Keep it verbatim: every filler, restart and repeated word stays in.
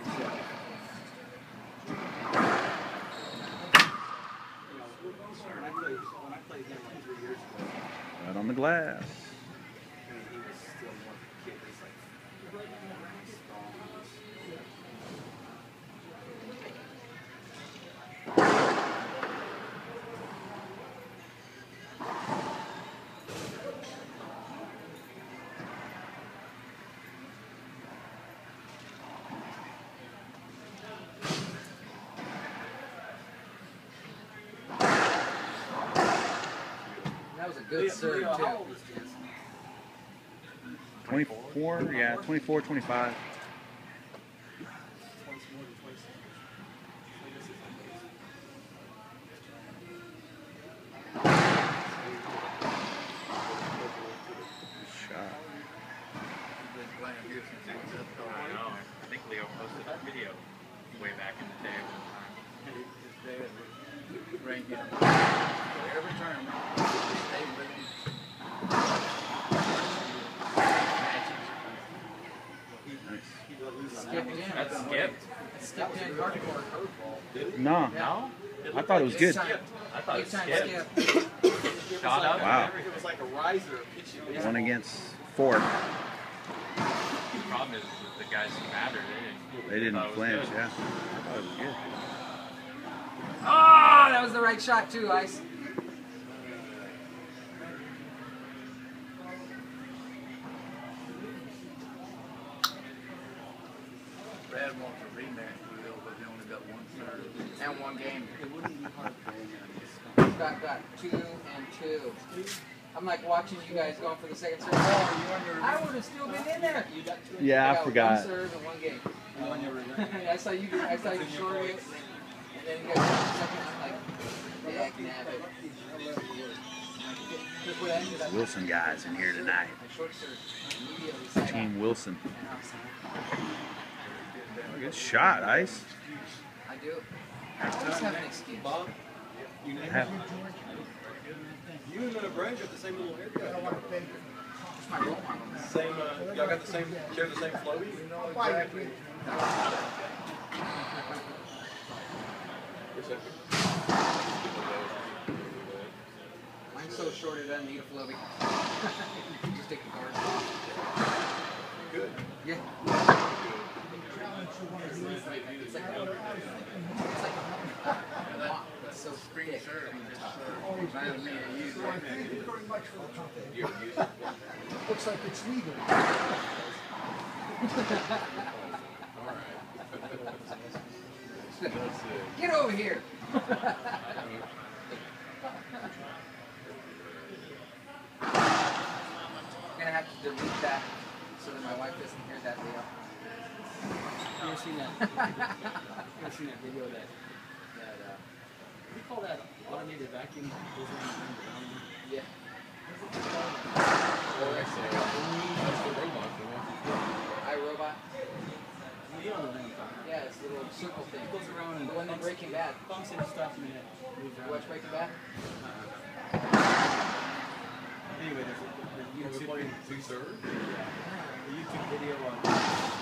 Right on the glass. That was a good serve, too. twenty-four, yeah, twenty-four, twenty-five. Shot. I think Leo posted that video way back in the day one time. Right here. Every turn. That's skipped. Skipped in hardcore. No, No? I thought it was good. I thought it was skip. skipped. Shot up. Wow. It was like a riser. One against four. The problem is with the guys who mattered, they didn't, They didn't thought it was flinch, good. yeah. I thought it was good. Oh, that was the right shot, too, Ice. Brad wants a rematch with Will, but he only got one serve. And one game. Got, got two and two. I'm like watching you guys going for the second serve. Oh, I would have still been in there. You got two. Yeah, I got forgot. One serve and one game. I saw you. I saw you short it, and then you got the second. I'm like, yeah, nab it. Wilson guys in here tonight. Short serve. Immediately side Team out. Wilson. Good shot, Ice. I do. I always have an excuse. Bob, you named Have- You and uh, Brad got the same little haircut. It's my role model. Same, uh, y'all got the same, share the same floaty? Exactly. Mine's so short it doesn't need a floaty. Just take the card off. Good. Yeah. It's like, it's like, a- it's like a mop. It's so thick on the top. Reminds me of you. Thank you very much for the compliment. Looks like it's legal. Get over here. I'm gonna have to delete that so that my wife doesn't hear that video. You ever seen that? You ever seen that video that that uh, what do you call that automated vacuum? Yeah. Oh, that's the robot. iRobot. You know the one I'm talking about. Yeah, it's a little circle thing. It goes around and The one in Breaking Bad. bumps into stuff and then it moves You around. watch Breaking Bad? Anyway, there's a, there's a You YouTube, playing two serves? a YouTube video on